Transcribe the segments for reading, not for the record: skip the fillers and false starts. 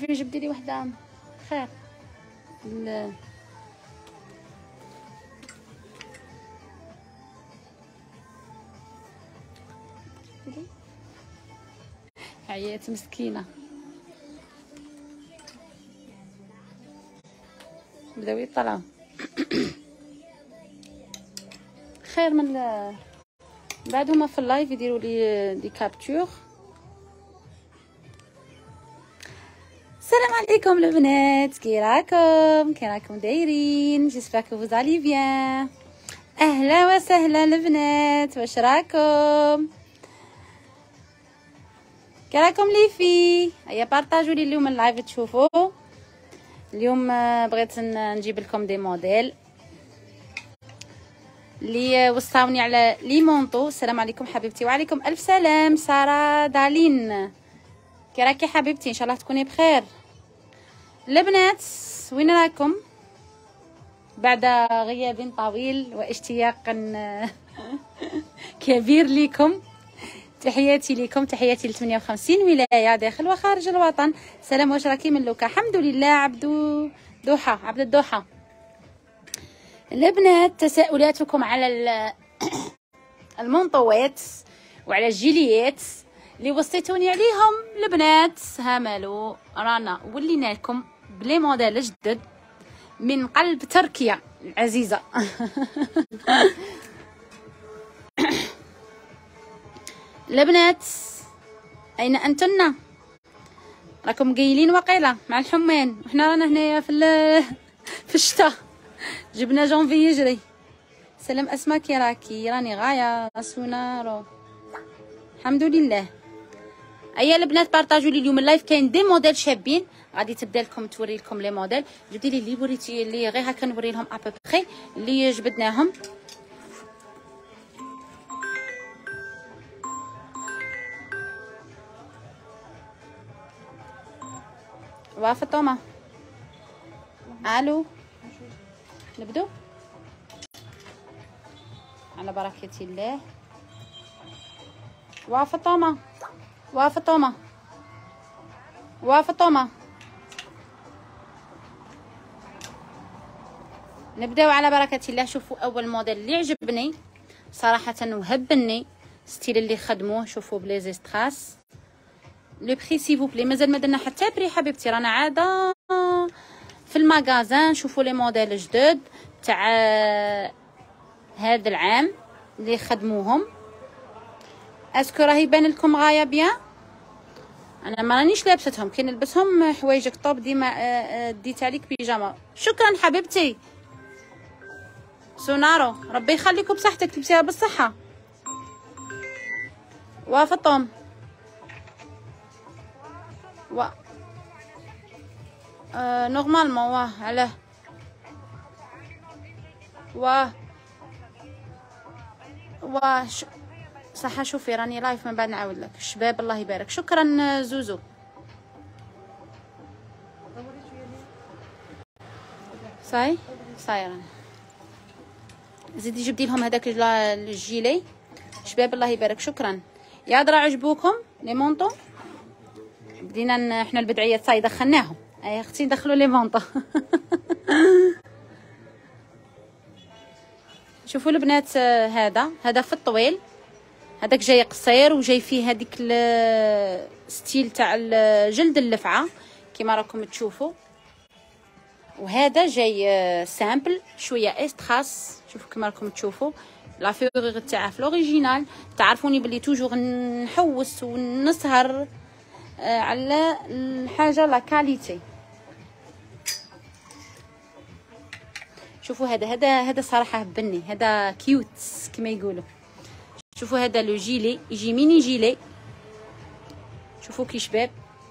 تعرفي جبدي لي وحده خير. عيات مسكينه بداو يطلعوا. خير من بعد هما في اللايف يديروا لي دي كابتور. السلام عليكم البنات، كي راكم دايرين؟ جيسبر كو فوز علي بيان. اهلا وسهلا البنات، واش راكم؟ كي راكم لي في؟ هيا بارطاجوا لي اليوم اللايف تشوفوا. اليوم بغيت نجيب لكم دي موديل اللي وصاوني على لي مونطو. السلام عليكم حبيبتي. وعليكم الف سلام ساره دالين، كي راكي حبيبتي؟ ان شاء الله تكوني بخير. البنات وين راكم بعد غياب طويل واشتياق كبير لكم؟ تحياتي لكم، تحياتي ل 58 ولايه داخل وخارج الوطن. سلام، واش راكي من لوكا؟ الحمد لله. عبد الضحى. البنات تساؤلاتكم على المنطوات وعلى الجيليات اللي وصيتوني عليهم البنات، هاملوا رانا ولينا لكم بلي موديل جدد من قلب تركيا العزيزه. البنات اين انتن؟ راكم قايلين وقيله مع الحمان، وحنا رانا هنايا في الشتاء، جبنا جونفي يجري. سلام اسماء، كي راكي؟ راني غايه سونارو الحمد لله. ايا البنات بارطاجوا لي اليوم اللايف، كاين دي موديل شابين غادي تبدا لكم توري لكم لي موديل. جبدي لي اللي وريتي اللي غير هكا نوري لهم ابوبخي اللي جبدناهم. وفاطمه الو، نبدو على بركه الله. وفاطمه نبداو على بركه الله. شوفوا اول موديل اللي عجبني صراحه وهبني ستيل اللي خدموه. شوفوا بلي ستراس لو بري سيفو بلي، مازال ما درنا حتى بري حبيبتي، رانا عاده في المغازان. شوفوا لي موديل جدد تاع هذا العام اللي خدموهم. اسكو راهي يبان لكم غايه بيان؟ انا ما رانيش لابستهم، كي نلبسهم حوايجك طوب ديما ديت عليك بيجاما. شكرا حبيبتي سونارو، ربي يخليكم بصحتك، تلبسيها بالصحه. وفطوم نورمالمون واه علاه صح. شوفي راني لايف من بعد نعاود لك. الشباب الله يبارك، شكرا زوزو. صاي راني زيدي جبدي لهم هذاك الجيلي. شباب الله يبارك، شكرا. يا درا عجبوكم لي مونطو؟ بدينا احنا البدعيات صاي دخلناهم. اي اختي دخلوا لي مونطو. شوفوا البنات، هذا في الطويل، هذاك جاي قصير وجاي فيه هذيك الستيل تاع جلد اللفعه كيما راكم تشوفوا. وهذا جاي سامبل شويه استراس. شوفوا كيما راكم تشوفوا لا فيغ تاعها في الاوريجينال. تعرفوني بلي توجور نحوس ونسهر على الحاجه لا كاليتي. شوفوا هذا صراحه بني، هذا كيوت كما يقولوا. شوفوا هذا لو جيلي، يجي ميني جيلي. شوفوا كي شباب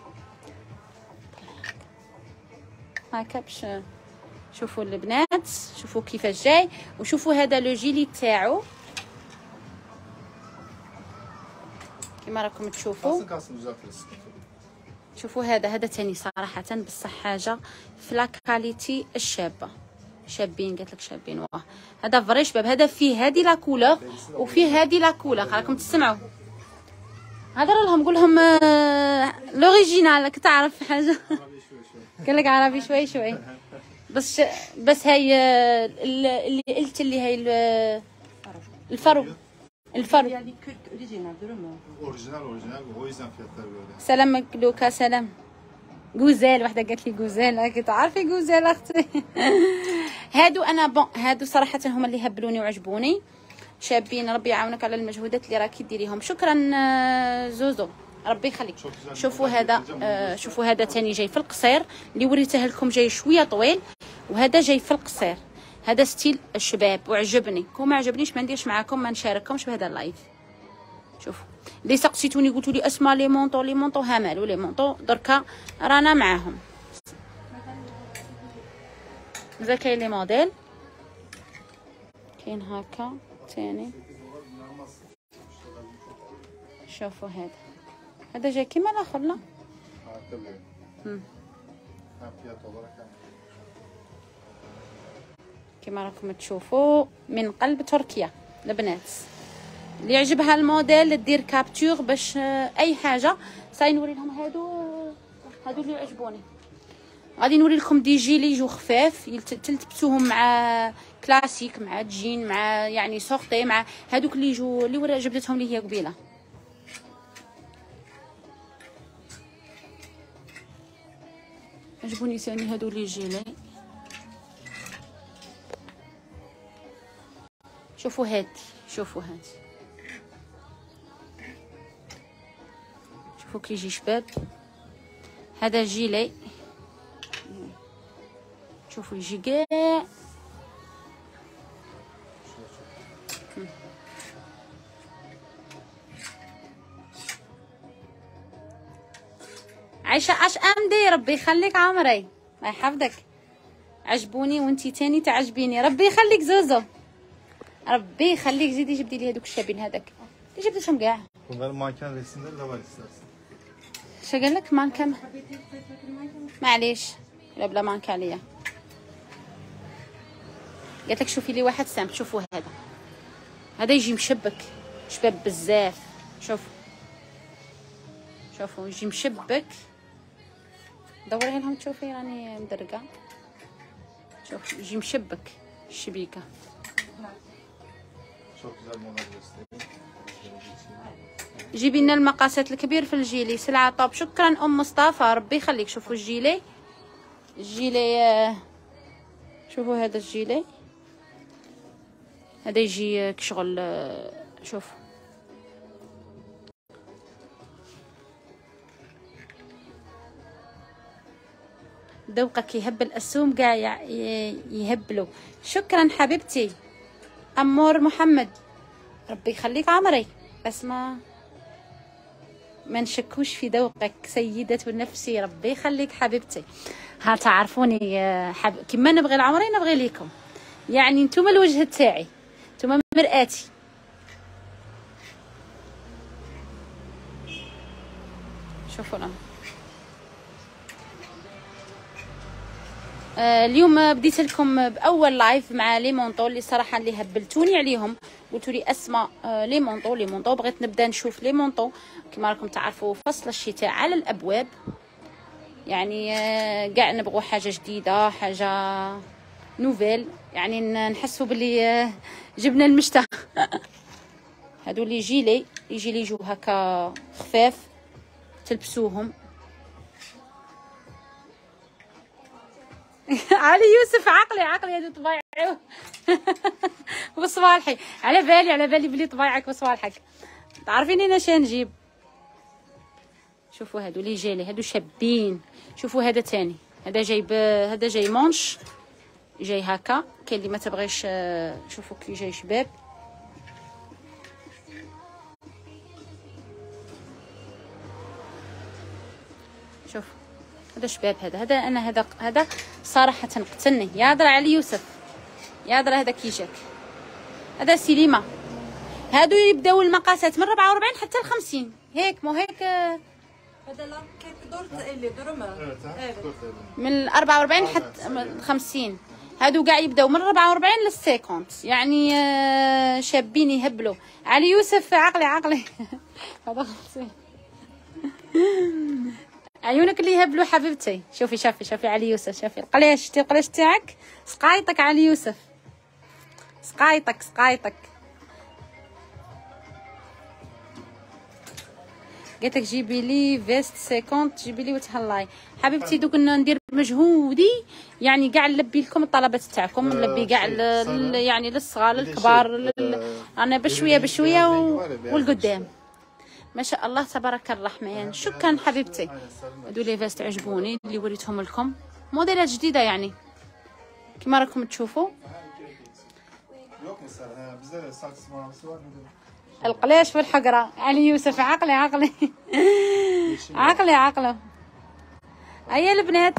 هاكا باش شوفوا البنات، شوفوا كيفاش جاي. وشوفوا هذا لو جيلي تاعو كما راكم تشوفوا. شوفوا هذا تاني صراحه بصح حاجه في لا كاليتي الشابه. شابين قالت لك شابين. واه هذا فري شباب، هذا فيه هذه لا كولور وفيه هذه لا كولور. راكم تسمعوا هذا لهم، نقول لهم لوريجينال، راك تعرف حاجه. قال لك عربي شوي شوي. بس هاي اللي قلت اللي هاي الفرو Yani 40 orijinal durum mu? Orijinal o yüzden fiyatlar böyle. سلامك لوكا سلام. جوزيل واحدة قالت لي جوزيل، كنت عارفة جوزيل أختي. هادو أنا هادو صراحة هم اللي هبلوني وعجبوني، شابين. ربي يعاونك على المجهودات اللي راكي ديريهم. شكرا زوزو، ربي يخليك. شوفوا هذا شوفوا هذا تاني جاي في القصير، اللي وريته لكم جاي شوية طويل، وهذا جاي في القصير. هذا ستيل الشباب وعجبني. كون ما عجبنيش ما نديرش معاكم، ما نشارككمش بهذا اللايف. شوفوا اللي سقسيتوني قلتوا لي اسماء لي مونطو ها مالو لي مونطو دركا رانا معاهم. مازال كاين لي موديل، كاين هكا ثاني. شوفوا هذا جاي كيما الاخر لا. كما راكم تشوفوا من قلب تركيا البنات. اللي يعجبها الموديل دير كابتور باش اي حاجه. ساي نوري لهم هادو اللي يعجبوني. غادي نوري لكم دي جيلي يجوا خفاف تلبسوهم مع كلاسيك، مع جين، مع يعني سورتي، مع هادوك اللي يجوا اللي جبدتهم لي هي قبيله. عجبوني ثاني هادو لي جيلي. شوفوا هادي، شوفوا هادي، شوفوا كيجي شباب. هذا جيلي، شوفوا يجي كاع. عايشه اش امدي، ربي يخليك عمري، الله يحفظك. عجبوني وانتي تاني تعجبيني، ربي يخليك زوزو، ربي يخليك. زيدي جبدي لي هذوك الشابين هذاك اللي جبدتهم كاع. Bunların manken resimleri de var istersen. شو قال لك مانكم؟ معليش لا بلا مانكا ليا. قالت لك شوفي لي واحد سامب. شوفوا هذا يجي مشبك شباب بزاف. شوفوا يجي مشبك. دوريها لهم تشوفي راني مدرقه. شوف يجي مشبك الشبيكه. Çok güzel model göstereyim. جيبي لنا المقاسات الكبير في الجيلي، سلعه طوب. شكرا ام مصطفى، ربي يخليك. شوفوا الجيلي شوفوا هذا الجيلي، هذا يجي كشغل. شوف ذوقك يهبل السوم كاع يهبلوا. شكرا حبيبتي امور محمد، ربي يخليك عمري. بس ما نشكوش في ذوقك سيدة نفسي، ربي يخليك حبيبتي. ها تعرفوني كيما نبغي العمري نبغي ليكم، يعني نتوما الوجه تاعي، نتوما مرآتي. شوفوا لنا اليوم بديت لكم باول لايف مع لي مونطو اللي صراحه اللي هبلتوني عليهم. قلتوا لي اسماء لي مونطو. بغيت نبدا نشوف لي مونطو. كما راكم تعرفوا فصل الشتاء على الابواب، يعني كاع نبغوا حاجه جديده، حاجه نوفيل، يعني نحسوا باللي جبنا المشتى. هادو اللي يجي لي يجوا هكا خفاف تلبسوهم. علي يوسف عقلي هادو طبايعو. وصوالحي على بالي بلي طبايعك وصوالحك. تعرفيني انا شان نجيب. شوفوا هادو لي جالي، هادو شابين. شوفوا هذا تاني، هذا جاي مونش، جاي هكا. كاين اللي ما تبغيش. شوفوا كي جاي شباب. شوف هذا شباب. هذا صراحه قتلني. يا درا علي يوسف، يا درا هذا كيجاك. هذا سيليما. هادو يبداو المقاسات من 44 حتى ل 50 هيك. مو هيك هذا لا كيف دور اللي درما من 44 حتى 50. هادو كاع يبداو من 44 ل 50، يعني شابين يهبلوا. علي يوسف عقلي. هذا 50. عيونك اللي يهبلوا حبيبتي. شوفي شوفي شوفي علي يوسف، شوفي القلاش، شتي القلاش تاعك سقايطك علي يوسف، سقايطك سقايطك. قالت لك جيبي لي فيست 50، جيبي لي وتهلاي حبيبتي. دوك ندير مجهودي يعني كاع نلبي لكم الطلبات تاعكم، نلبي كاع يعني للصغار للكبار انا بشويه بشويه والقدام ما شاء الله تبارك الرحمن. شكرا حبيبتي. هادو لي فيست عجبوني اللي وريتهم لكم، موديلات جديده يعني كما راكم تشوفوا. القلاش والحقره علي يوسف، عقلي عقلي عقلي عقله. هيا البنات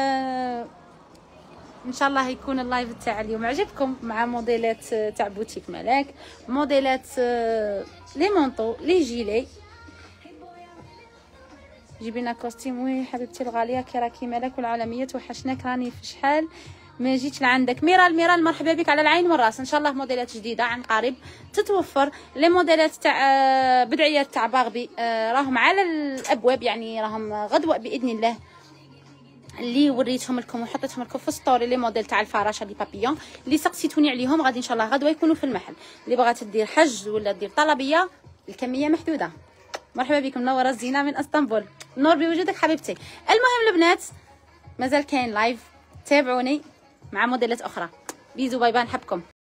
ان شاء الله يكون اللايف تاع اليوم عجبكم مع موديلات تاع بوتيك ملاك، موديلات لي مونطو لي جيلي. جيبينا كوستيم. وي حبيبتي الغاليه كي راكي ملاك والعالميه توحشناك، راني في شحال ما جيتش لعندك. ميرال ميرال مرحبا بك على العين والراس. ان شاء الله موديلات جديده عن قريب تتوفر. لي موديلات تاع بدعيات تاع باغبي راهم على الابواب، يعني راهم غدوه باذن الله اللي وريتهم لكم وحطيتهم لكم في ستوري. لي موديل تاع الفراشه دي بابيون اللي سقسيتوني عليهم غادي ان شاء الله غدوه يكونوا في المحل. اللي بغات دير حج ولا دير طلبيه الكميه محدوده. مرحبا بكم منوره الزينه من اسطنبول، نور بوجودك حبيبتي. المهم البنات مازال كاين لايف، تابعوني مع موديلات اخرى. بيزو باي باي، نحبكم.